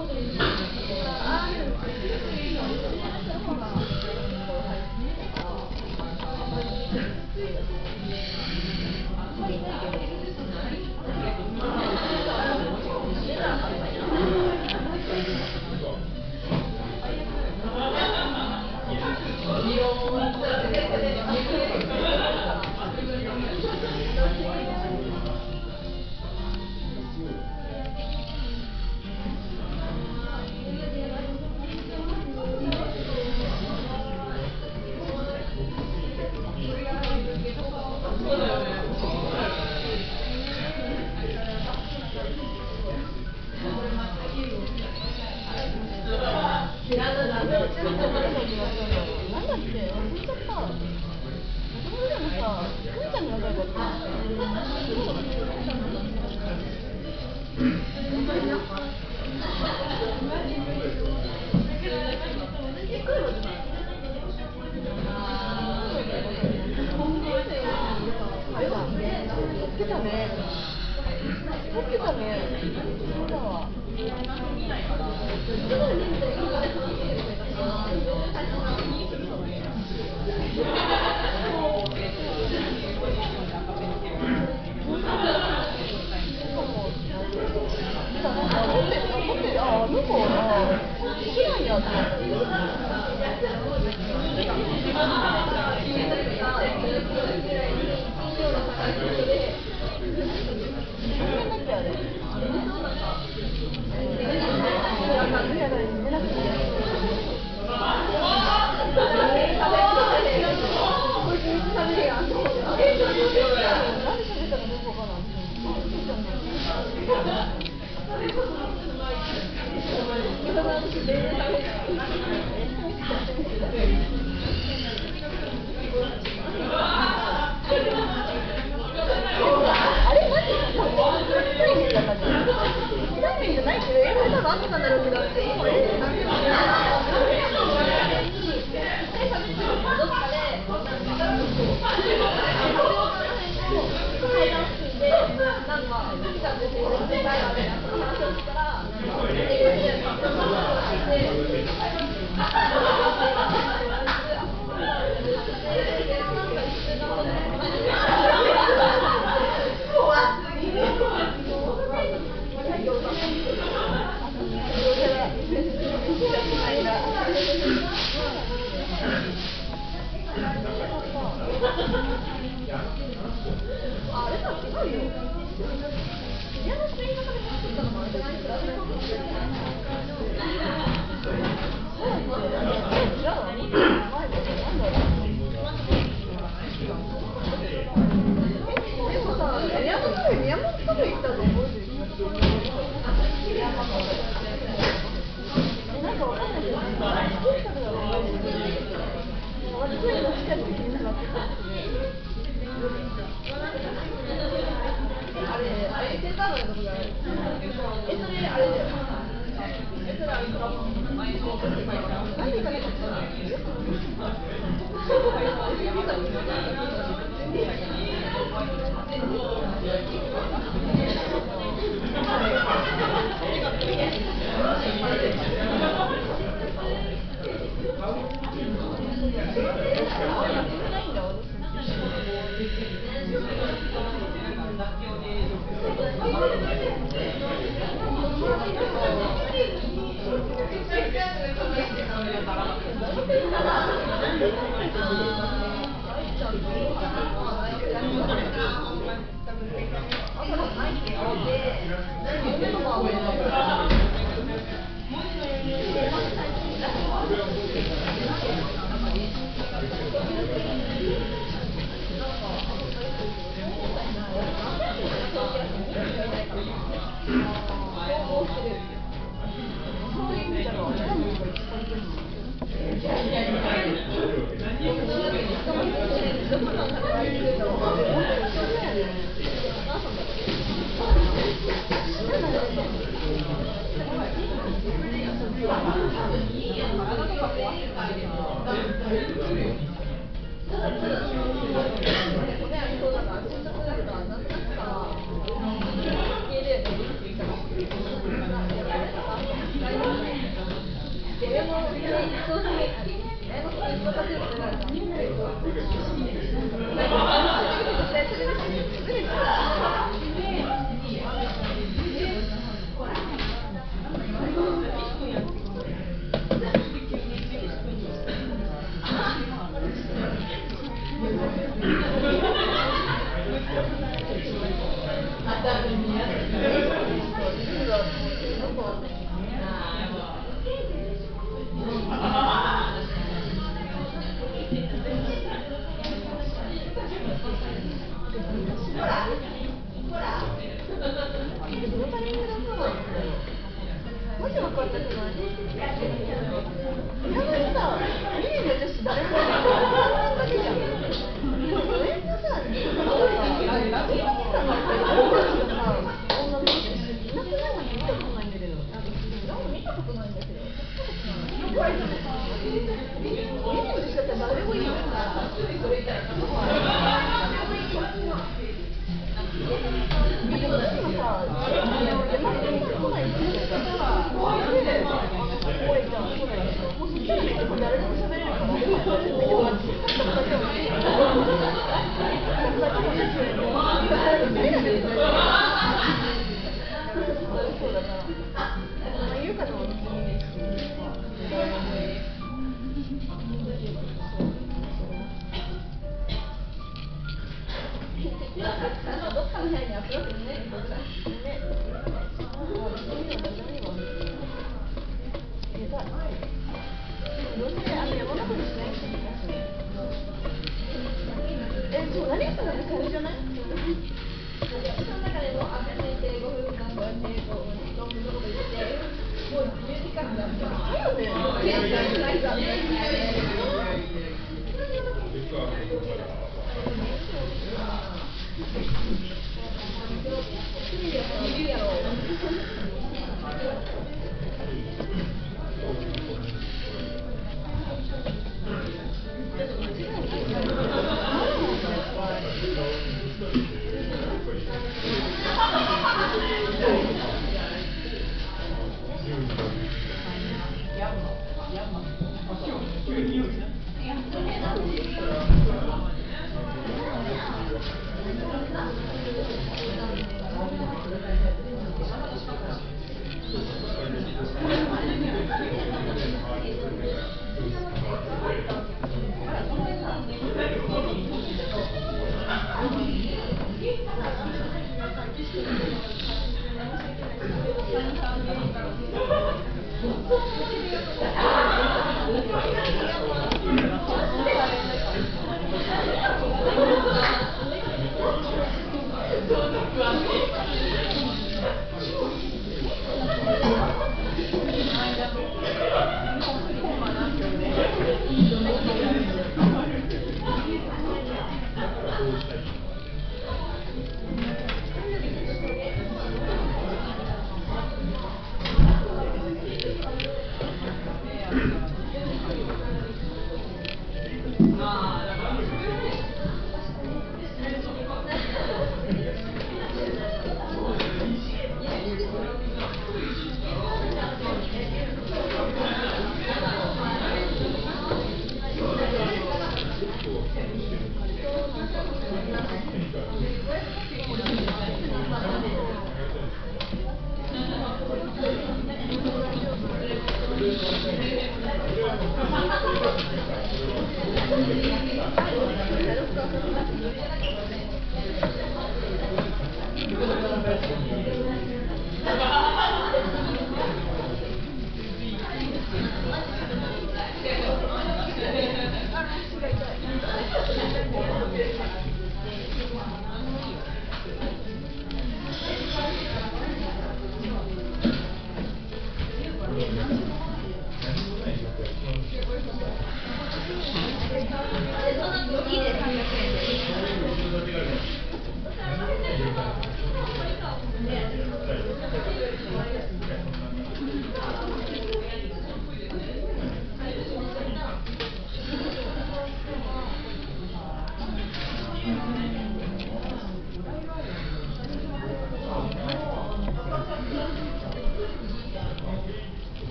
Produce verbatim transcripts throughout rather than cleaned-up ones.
Gracias.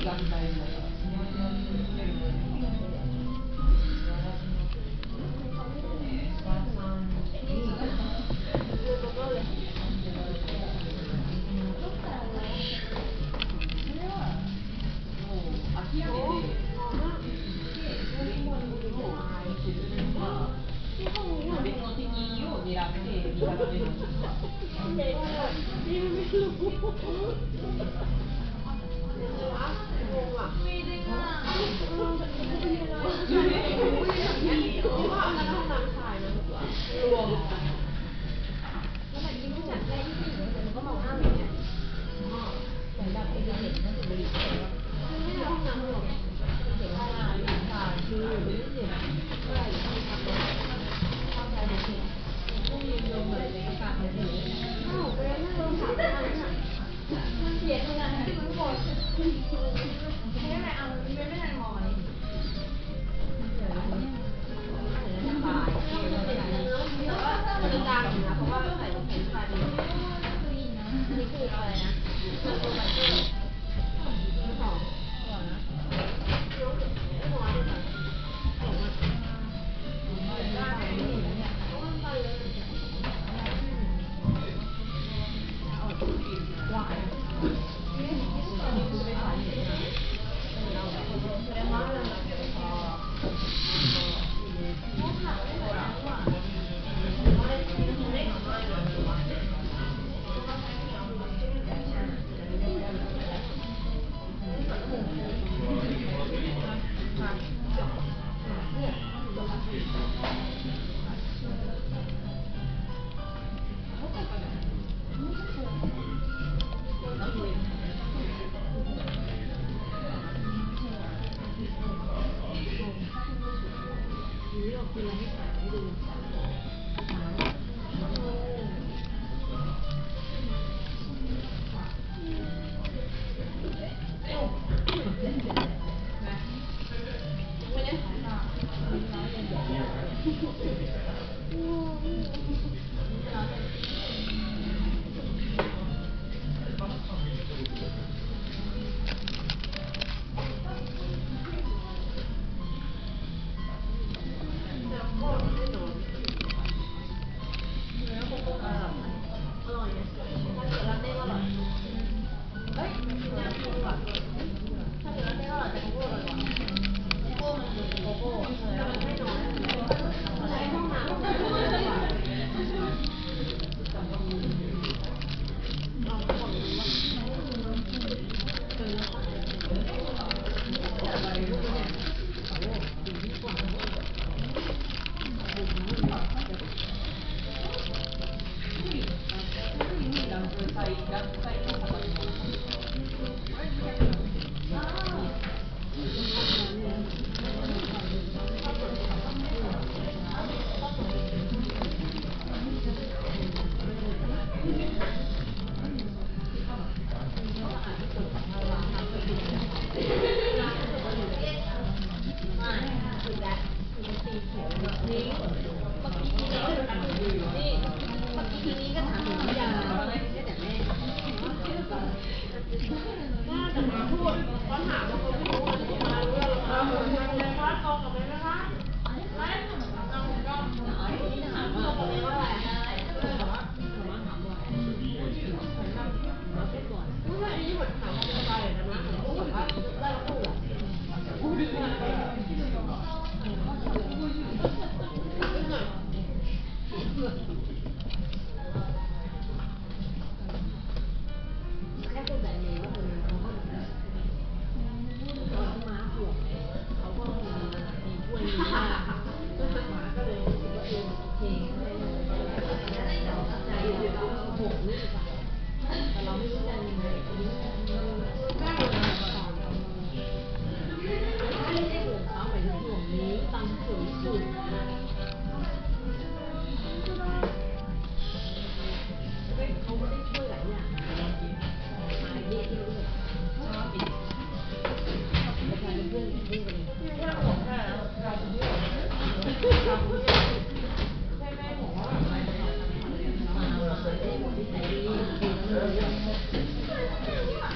เ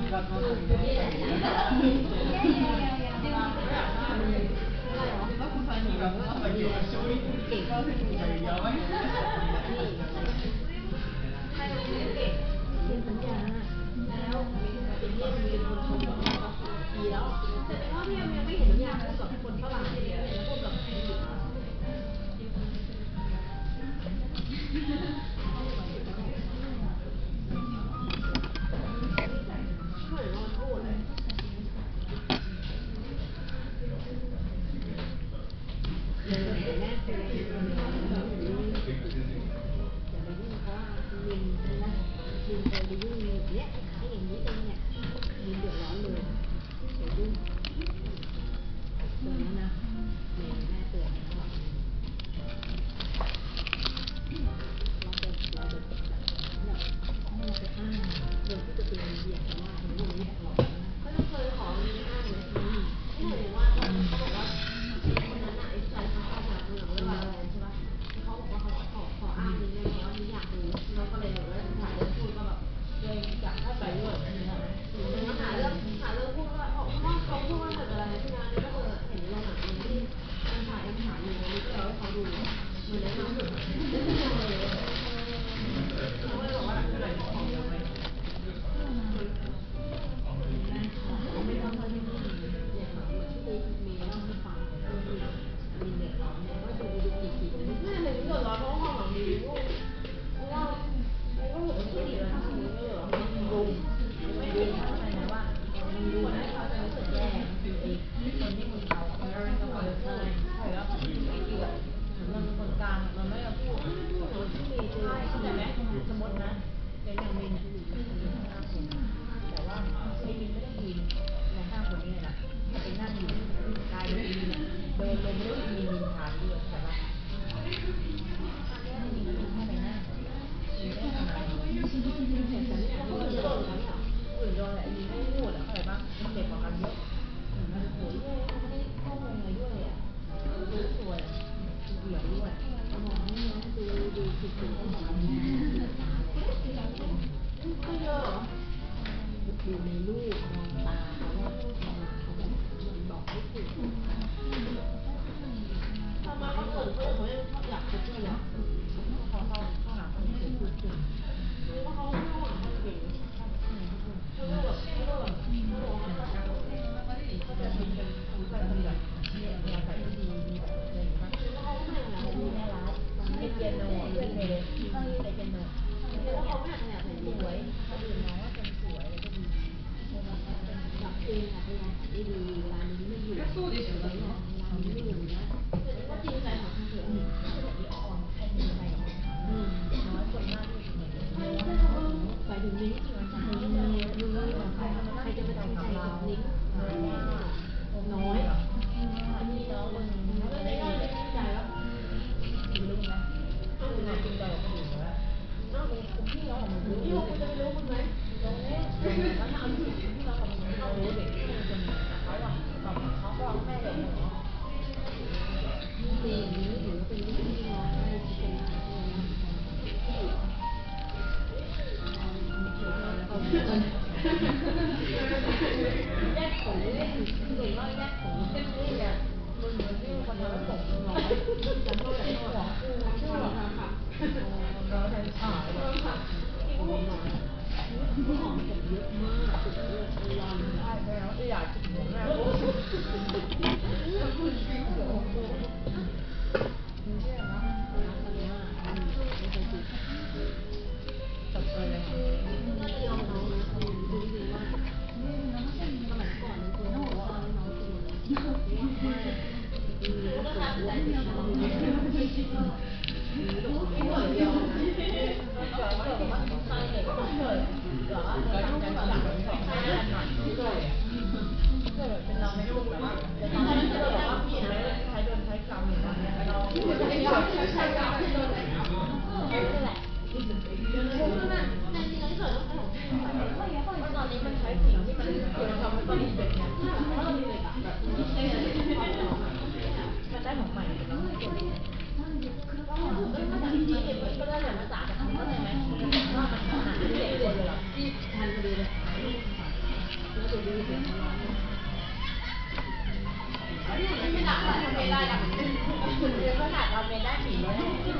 เไม่หนักทำไม่ได้หนักคุณเรียนขนาดเราไม่ได้ผีเลย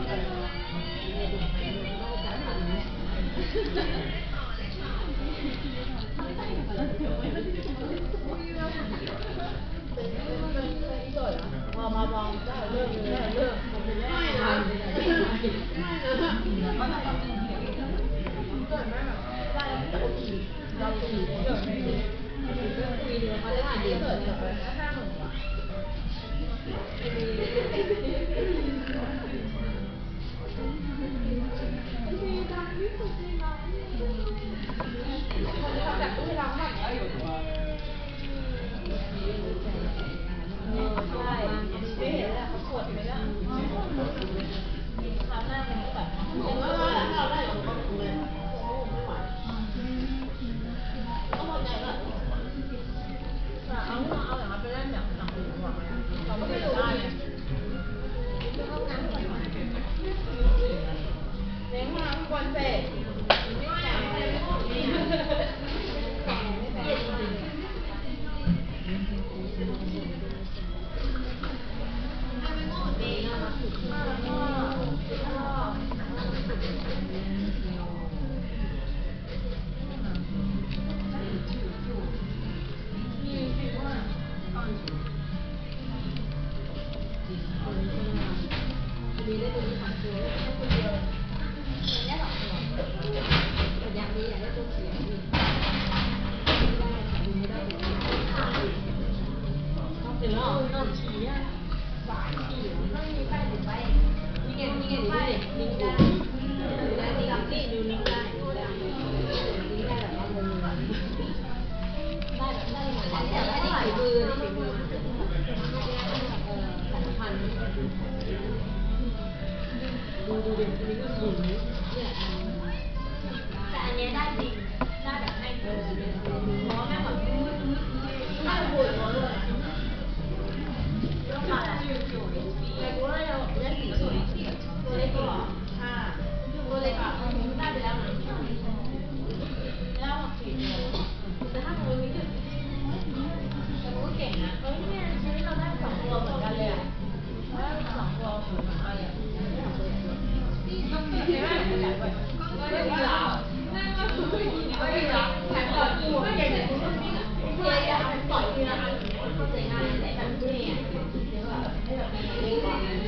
พอมาลองได้เลิกเลิกเลิกไม่นะไม่นะมันต้องเป็นเกิดไหมแบบได้เราตีเราตีเกิดไม่ดีเรื่องคุยเรื่องเขาได้ถ่ายเกิดเกิดห้าหมื่นกว่าคนทำจากตู้ล้างแบบนี้อยู่ตัวใช่ไม่เห็นเลยเขาปวดไหมล่ะคราวหน้ามันก็แบบยังไม่ว่าเราได้อยู่ก็ถูกเลยไม่ไหวต้องพอใจก่อนเอาเอาอย่างนั้นไปเล่นแบบหนังหูหวังเลยเราก็ไม่รู้ได้เนี่ยเข้าน้ำก่อนเลี้ยงมาทุกวันเสร็จไม่แข็งอะไรไม่พอดีเย็นจริงมีได้ตัวนี้สองตัวได้ตัวเดียวตัวนี้สองตัวแต่อย่างนี้อยากได้ตัวเขียวนี่ไม่ได้ดูไม่ได้ต้องเป็นแล้วนอนฉี่อ่ะสายฉี่ไม่มีใครติดไปนี่ไงนี่ไงนี่ไงนิ้งได้ดูได้นี่กับนี่ดูนิ้งได้นิ้งได้นิ้งได้แบบว่ามือได้แบบได้เหมือนแต่ได้ที่ฝีมือนี่ฝีมือเออสองพันดูดูดิอันนี้ก็หมุนเนี่ยแต่อันนี้ได้จริงได้แบบให้เออเพราะแม่แบบถ้าปวดหัวเลยต้องมาแต่กูได้เราได้สี่ตัวตัวเล็กตัวห้าตัวเล็กอ่ะได้ไปแล้วนะแล้วสี่ตัวแต่ถ้าตัวนี้แต่กูก็เก่งนะเออเนี่ยชีวิตเราได้สองตัวเหมือนกันเลยอ่ะได้สองตัวเหมือนกันอะไรอ่ะต้องมีใช่ไหมไม่ได้ด้วยไม่ได้ยาวนั่งก็คือไม่ได้ยาวแถมต่อยกูไม่เก่งเลยเจ๊อะต่อยทีละอันอย่างเงี้ยเข้าใจง่ายแต่แบบกูเนี่ยเดี๋ยวแบบให้แบบเล็กกว่ามึง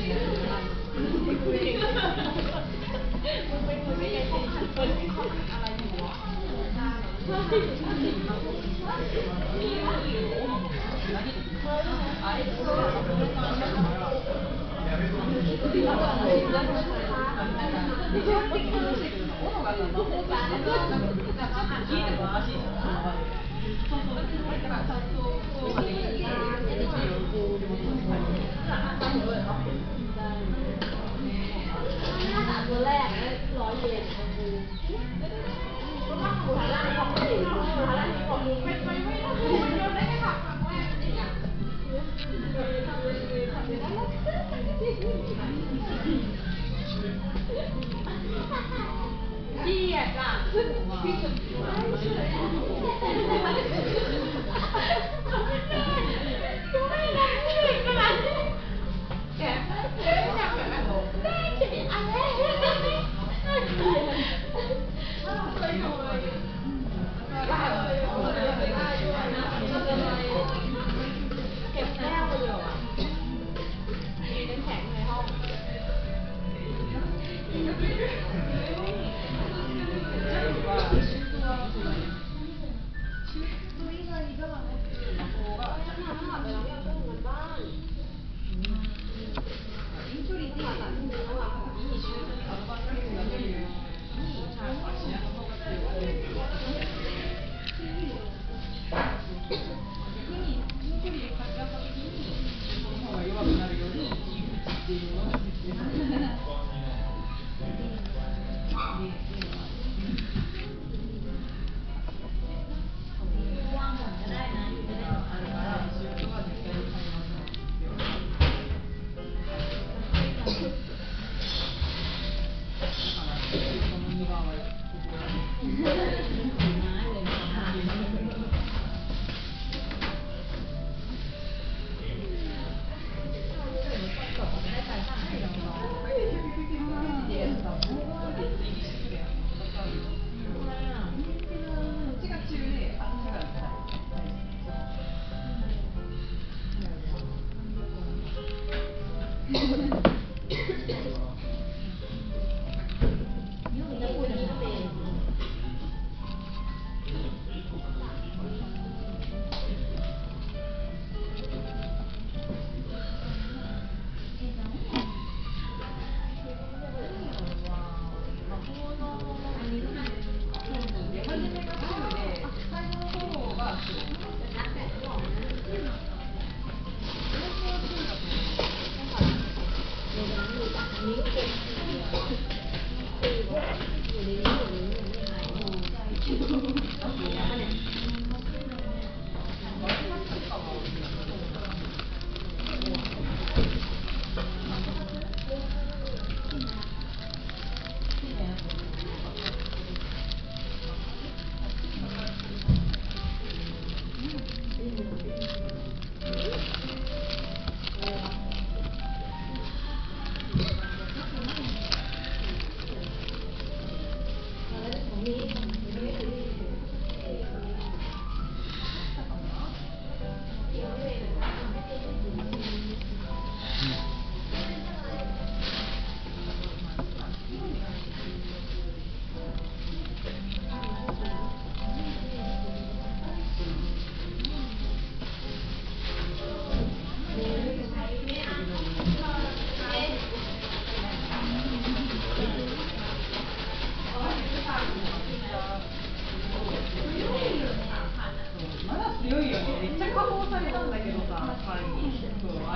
ไปคุยไม่ได้ของขันเป็นของอะไรอยู่วะใช่ใช่มีหิวแล้วที่เพิ่มไอ้เพิ่มตัวแรกร้อยเยนก็ต้องหัวล่างของผู้หญิงหัวล่างของมึงไม่ไม่ไม่ได้ได้แค่ผักผักแรกนี่อ่ะพี่อ่ะจ้ะพี่สุด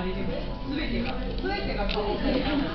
れでも全てが全てが顔を変えたんだ。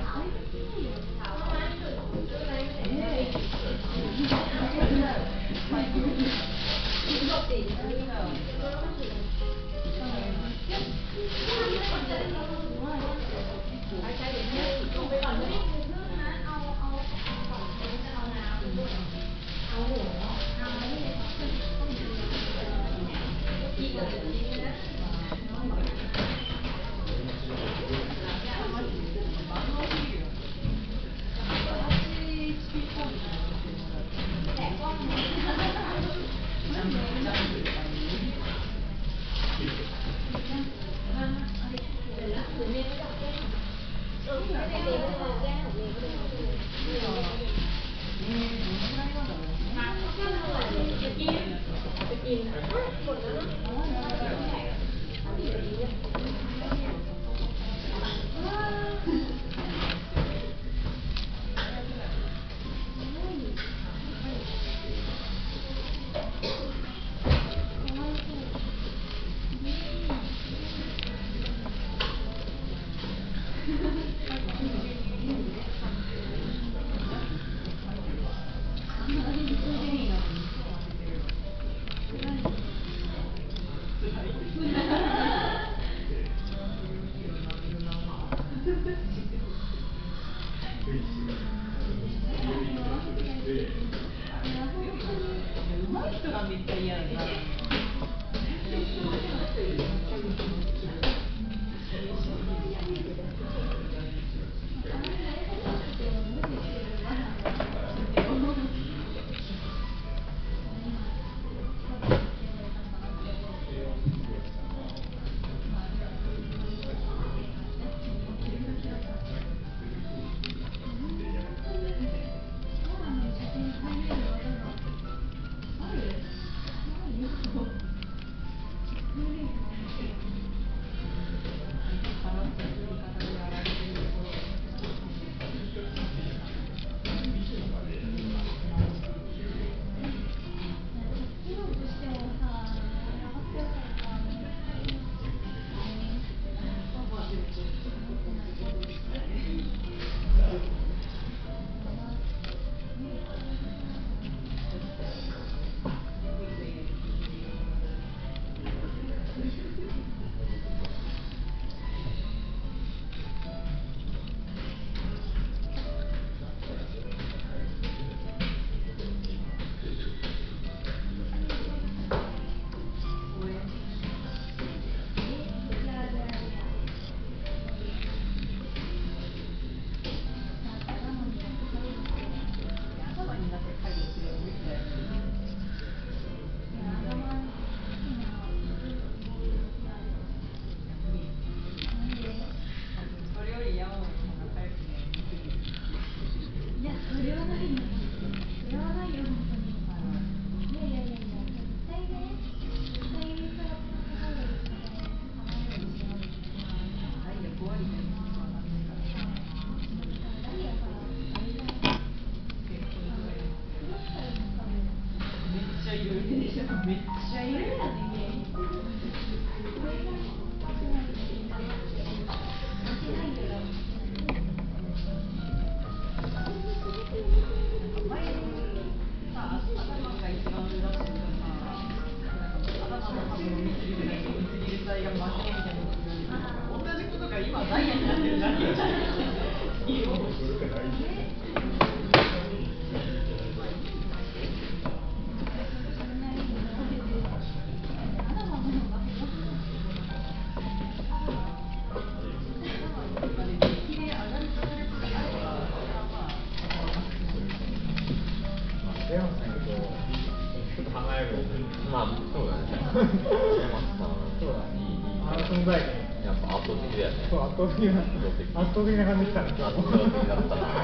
圧倒的な感じで来たね。圧倒的だったな。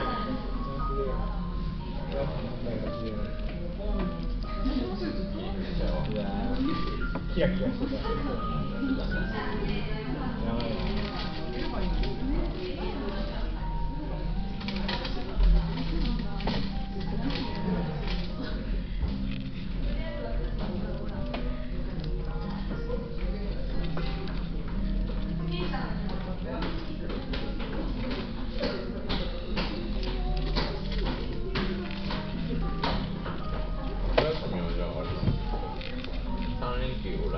キラキラしてた。 え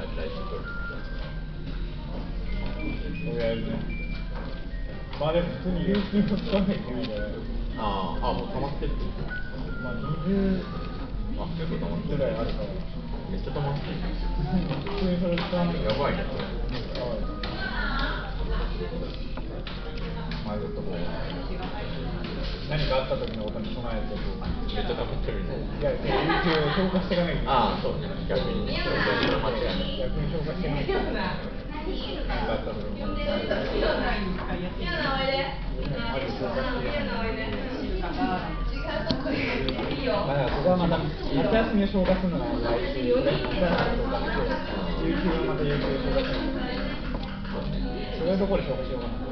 来来週取る。 そうやるね。まあでも普通に有給も使わないといけないから。 ああ、あ、もう溜まってる。 まあにじゅうあ、結構溜まってる。 ぐらいあるから。 めっちゃ溜まってる。 普通にそれ使わないと。 やばいね、これ。 やばい。まあちょっとこう何かあった時のことに備えてこう。 めっちゃ溜まってるね。 いや、有給を消化していかないといけない。 ああ、そうね、逆に。間違いない。 逆に消化していかないといけない。何かあった時に。まあだからそこはまた夏休みを消化するのが来週、それ夏休みとかで有給はまた有給を消化するのがそれはどこで消化しようかな。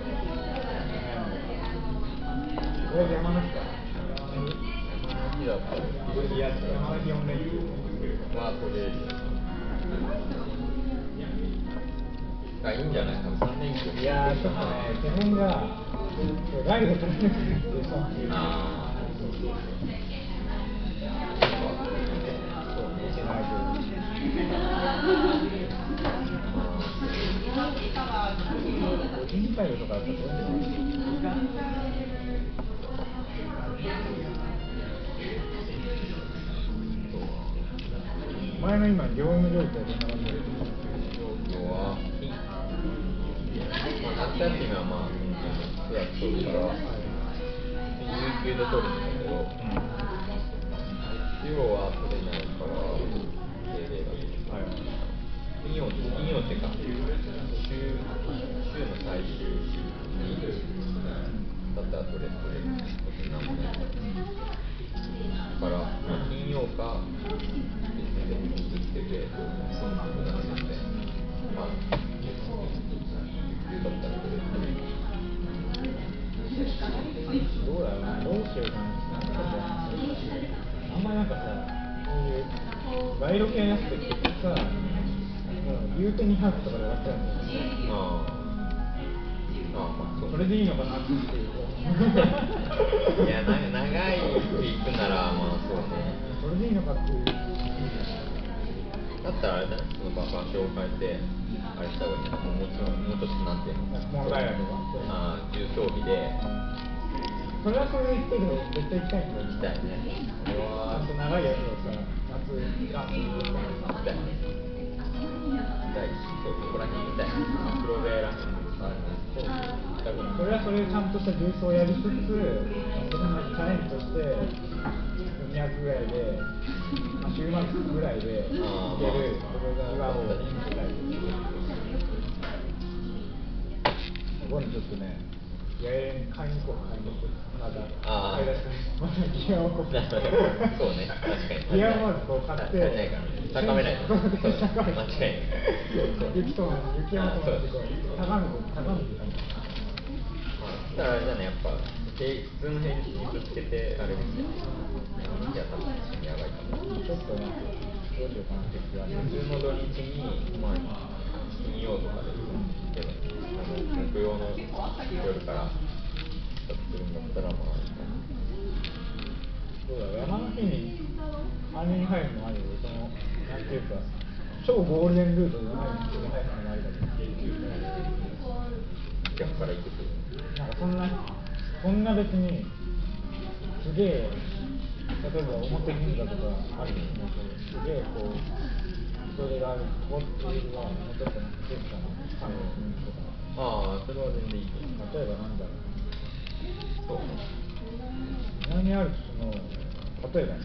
これで山梨か。 いや、 いや、山梨よん連休。 まあ、とりあえず。あ、いいんじゃない多分さん連休。 いやー、ちょっとね、手本が、ライブ取れなくて、 ああ。 そう、見てないけど。個人会とかやっぱどういうの前の今、業務状況で並んでる状況は、まあ、夏休みはまあ、くがつ取るから、有給で取るんだけど、月曜は取れないから、定例が。金曜、金曜っていうか、週、週の最終日に、だったら取れ、取れることなんもない。だから、まあ、金曜か、別にできてて、そんなことなので、まあ、有給だったら取れる。 どうだろうな、どうしようかな。あんまりなんかさ、こういう賄賂系のやつって結局さ、言うてにはくとかで終わっちゃうんだよね。 ああ、ああ、まあ、そう。 それでいいのかなっていう。 いや、な長いって行くなら、まあそうね。 それでいいのかっていう。 だったらあれだね、その場所を変えて、あれした方がいいんだ。もうちょっと、もうちょっとなんていうの。 問題あるとか。 ああ、重装備で。 それはそれで言ってるけど、絶対行きたいんだよ。 行きたいね。これは、 あと長いやつをさ、夏、ランスに行きたい。 行きたい。行きたいし、そう、ここら辺行きたい。黒部ら辺あるね。そう。 だからそれはそれでちゃんとした重装をやりつつ、そのチャレンジとして、にひゃくぐらいで、まあ、週末ぐらいで行ける、それがを行きたい。ここにちょっとね、八重に買いに行こう、買いに行こう。まだ、 ああ買い出しまだギアをこう。 そうね、確かに。 ギアをまずこう買って、 足りないから高めないと。 そうそう高めない。 間違いない。 雪と雪山と同じこう高めて高めていかない。 だからあれだね、やっぱ普通の平日にぶつけてあれですよ。いや、多分やばいかも。 ちょっとね、どうしようかなって気が。 普通の土日に、まあ、金曜とかで、けど、あの木曜の夜から帰宅するんだったら、まあ、 そうだ、山の日に管理に入るのもあるよ。その、なんていうか、超ゴールデンルートじゃないのに入るのもありだけど。 逆から行くという。 なんかそんな、そんな別に、すげえ、例えば表銀座とかあるんですけど、すげえこう、それがある、ここっていうのは、もうちょっとなんか静かな感じの雰囲気とか。 ああ、それは全然いいと思う。 例えばなんだろう。 そうね。 南アルプスの、例えばね、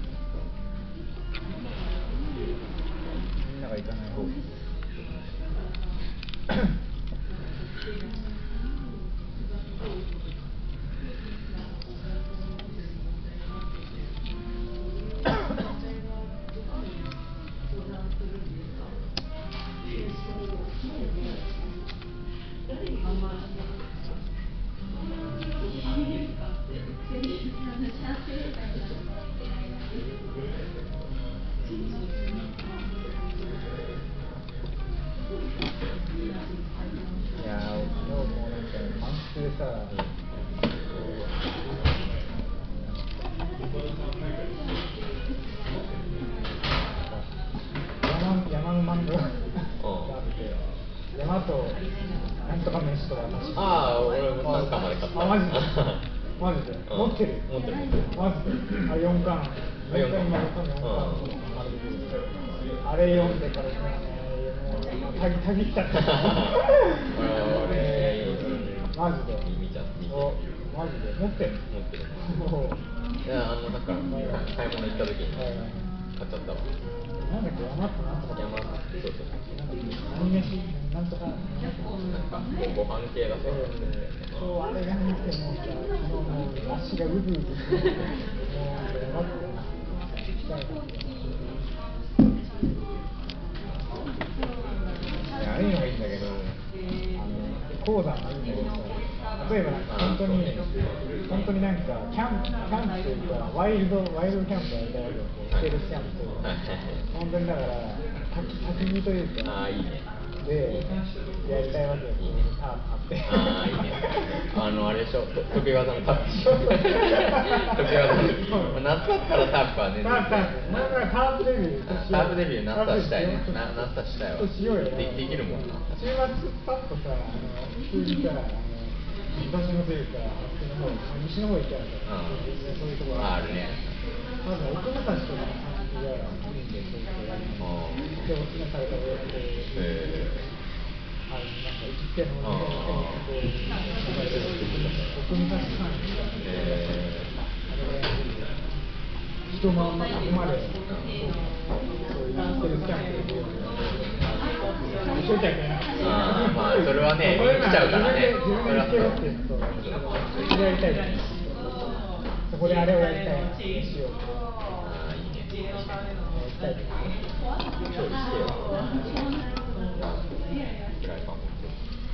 みんなが行かない方いやー、昨日もなんか満室でさ、山山のマンゴー大和なんとか飯とは確かああ、俺もさんかんまで買った。 あ、マジでマジで、 うん持ってる持ってる持ってる。 マジであ、よんかんあ四巻今よんかんよんかんうんあれできるあれ読んでからね、もうたぎたぎっちゃった俺マジで見ちゃ見ておマジで持ってる持ってる。 もういや、あの、なんか、買い物行った時に買っちゃったわ。 なんだっけ、山ってなんとか山、そうそうそう。 何飯なんとかなんか、ご飯系だそうそう、あれが見てもうさ、もうもう足がうずうずしてもうやばくて行きたいないや、ああいうのがいいんだけど、あの鉱山がいいんだけどさ、例えばなんか本当に本当になんかキャンプキャンプというかワイルドワイルドキャンプやりたいわけよ、ステルスキャンプというか、本当にだから焚き焚き火というか、 ああ、いいね。 でやりたいわけよ、 いいね。 タープ張って。 ああ、いいね。あの、あれでしょ、と時計技のタップ。時計技の。夏だったらタップはね。 タープタープ、前からタープデビュー。 タープデビュー夏はしたいね。な夏はしたいわ。 しようよ。 でできるもんな。 週末パッとさ、あの普通にさ、あの東のというか、あっちの方、西の方行ったらさ、そういうところあるね。 まず大人たちとの感じがいいんで、そういうところやるの。で、おすすめされた親子で、 へあのなんか生きてるのみたいなこう、僕昔感じが、あれが人もあんまここまで、そういうステルスキャンプで一生懸命な。 あーまあそれはね見ちゃうからね。 自分で自分でつけろって言うと、それやりたいじゃない。そこであれをやりたいな、しよう。 ああ、いいね。 やりたいです。 調理してよ。フライパン持ってる。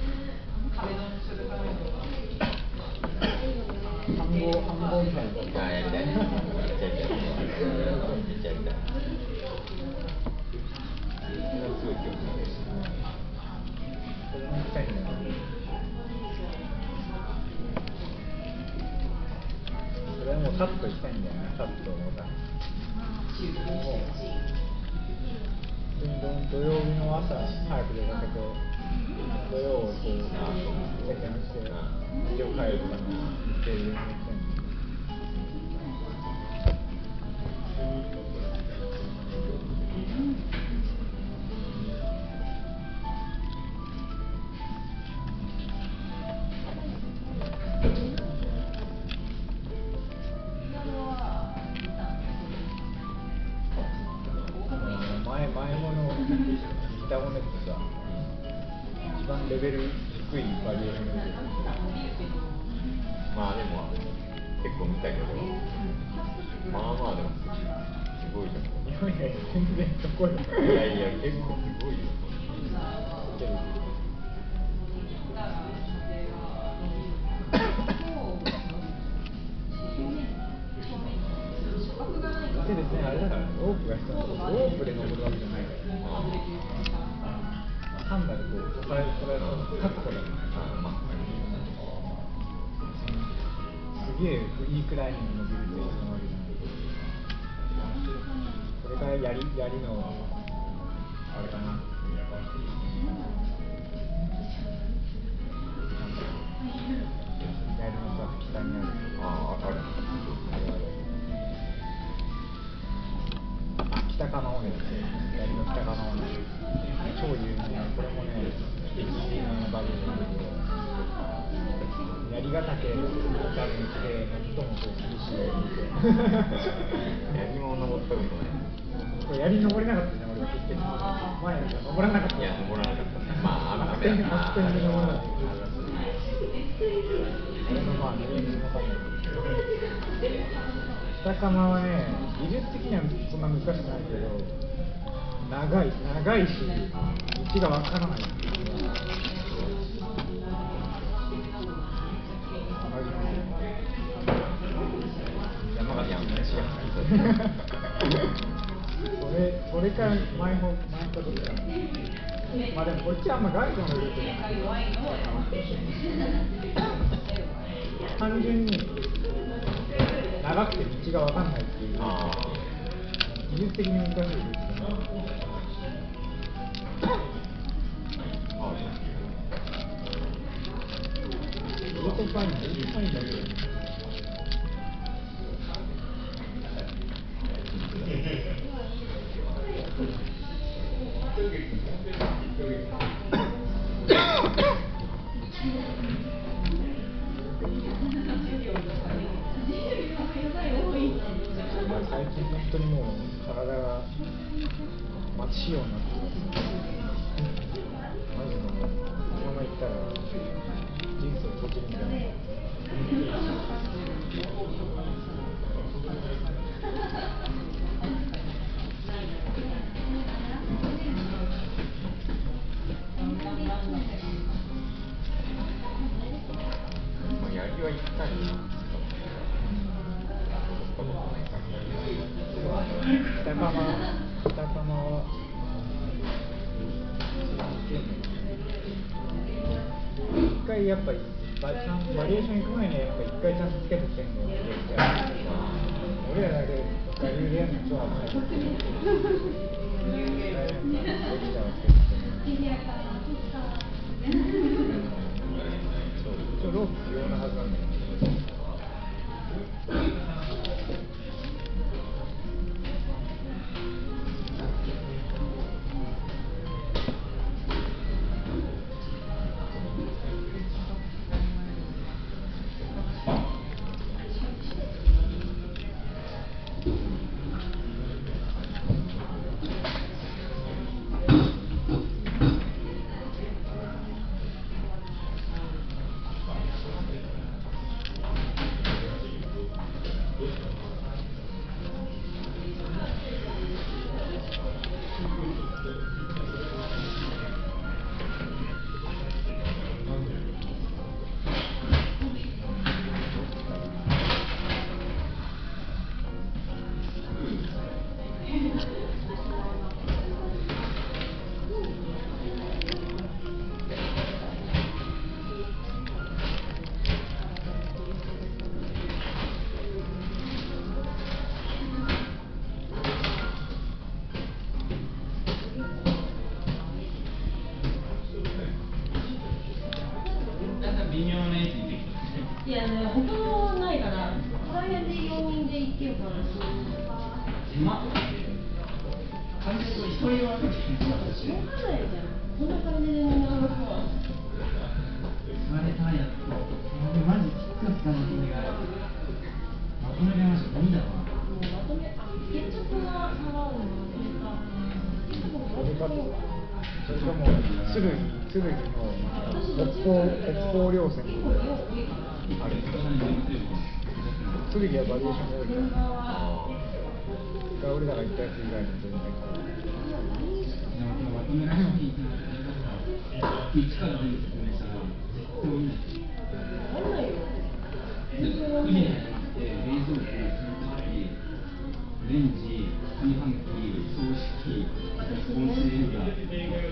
飯盒飯盒みたいな。 ああ、やりたい。めっちゃやりたい。めっちゃやりたい。すごい興味ある。 これも行きたいんだよ。それはもうカット行きたいんだよね。カットをさ。もう土曜日の朝早く出かけて、土曜をこう世間して日曜帰るとかに行ってるようになってんの。前前ものギターをねってさ、一番レベル低いバリエーションでまあでも結構見たけど、まあまあでもすごいじゃん。 いやいや全然そこよ。 いやいや結構すごいよ。 でですね、あれだからね、ロープが必要なところ、ロープで登るわけじゃないから、単なるこう、支え、それは確保だよね。すげえいいクライミングの技術が必要なわけじゃない。これからやり、やりの、あれかな。やりのさ、北にある。 ああ、ある。 北鎌尾根ですよ。槍の北鎌尾根。超有名な、これもね、歴史のバリエーションで、槍ヶ岳に至る道で最もこう厳しい道で。 槍も登ったことない。 これ槍登れなかったじゃん、俺は結局。前なんか登らなかった。 いや、登らなかったね。まあ、雨だな。 あそこに登らなかった。これのまあ、原因もわかんないけど。北鎌はね、技術的にはそんな難しくないけど、長い、長いし、道がわからないっていうのは、 山形の飯が好きそれ、それから前方、前方どっちかな。まあでもこっちはあんまガイドのルートじゃない。単純に長くて道がわかんないっていう。 あ技術的に難しいルートじゃない。 あ、 トファインダー、ファインダーで。最近本当にもう体が待ち仕様になってます。マジでこのままいったら人生閉じるみたいな。 まあ、やりは行ったりな。 北浜、北浜は一回やっぱりバリバリエーション行く前にやっぱ一回ちゃんとつけてきてんのよ。俺らだけ我流でやるの超危ない。一応ロープ不要なはずなんだよ。 いやね、他のないから、この辺でよにんで行けようかな。 ま完全に一人はしょうがないじゃん。 こんな感じでみんな話すわ。 座れたんやつ。マジきつかったの、それが。まとめましょう。いいだろうな。 もうまとめ、あ、月食は払うのまとめた。 それかそれかもうすぐすぐにもう北方北方稜線あれすぐにはバリエーションが多いから俺らが行ったやつ以外の全然まとめられていただいて一から全部説明したら絶対見ないわかんないよ。 くじに始まって冷蔵庫、洗濯機、レンジ、炊飯器、掃除機、温水レンジャー、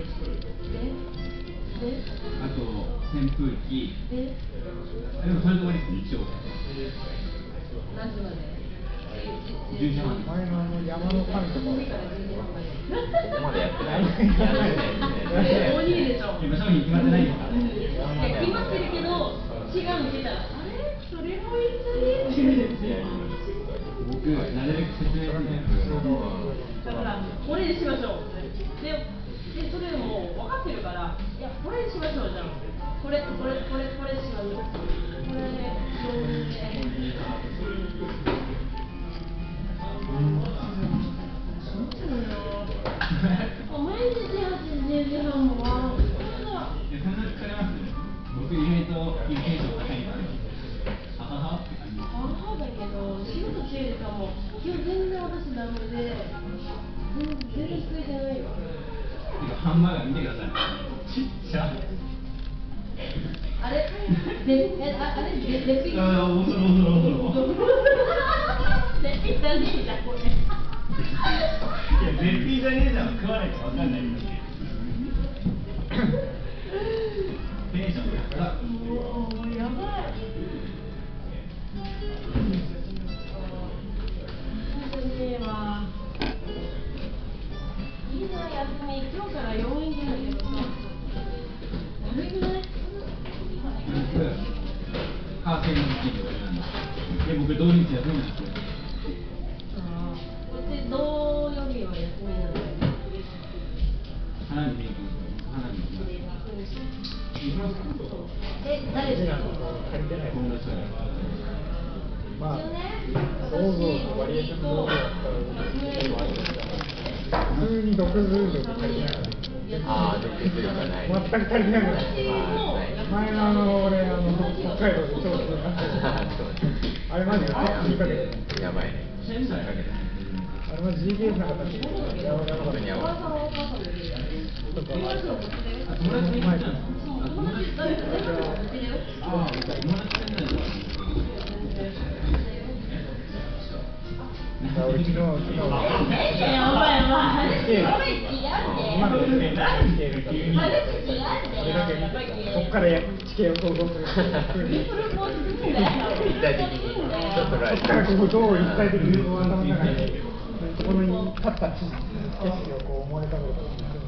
あと扇風機。 で、 でもそれと終わりです一応。 何時まで？ じゅうじはん。 前のあの山の神とかここまでやってない。 大にでしょ。 今商品決まってないですか？ いや決まってるけど、違うの出たら、あれそれもいいって言うんですよ。 僕、なるべく説明するね。 だから、これにしましょう。で、でそれもう分かってるから、いや、これにしましょうじゃん。これ、これ、これ、これしましょう。これで、よんで。毎日はちじじはんもわ。 いや、そんな疲れますね。僕、意外とテンション高いんですよ。はははって感じ。 母だけど、仕事中でかも、今日全然私ダメで、全然続いてないよ。 ハンバーガー見てください。ちっちゃ。 あれ、で、え、あ、あれ、で、で、ピ。 ああ、おそろおそろおそろ。 で、ピッタリじゃん、これ。 いや、絶品じゃねえじゃん、食わないとわかんないんだけど。テンション高い。 もう、やばい。本当には。いいな、休み、今日から要因だけどさ。悪くない。 土日休みなんですよ。 あーうち土曜日は休みなので。 花火見に行くんですよ。花火見に行きます。 え、誰ですか？ 借りてない友達がまあ、道具をバリエーションの道具を使うあれですから普通に独自力足りてないああ、独立力がない。 全く足りてなくないあ前のあの、俺、あの、北海道で超級になってるあれマジで引っ掛けてーやばいね。引っ掛けた。 あれマジ ジーピーエス なかったらやばいやばかった本当にやばい。 とかあれかあ、友達がいたんですか？あ、友達がいたんですか？ああ、友達がいたんですか？ 俺昨日、昨日、 やばいやばい。 今のですね、地形見た急に俺だけ見てこっから地形を想像する立体的にちょっとライこっからここどう立体的に頭の中にここに立った景色をこう思い浮かべるか